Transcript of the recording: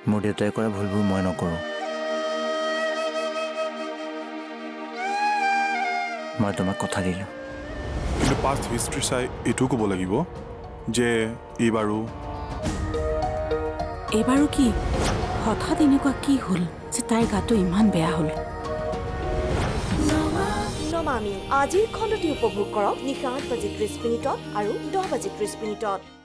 মোৰ দেউতাই কৰা ভুলবোৰ মই নকৰোঁ মই তোমাক কথা দিলোঁ কিন্তু পাষ্ট হিষ্ট্ৰী চাই এইটো ক'ব লাগিব যে এইবাৰো কি হঠাৎ এনেকুৱা কি হ'ল যে তাইৰ গাটো ইমান বেয়া হ'ল নমামি আজিৰ খণ্ডটি উপভোগ কৰক নিশা 8:30 আৰু 10:30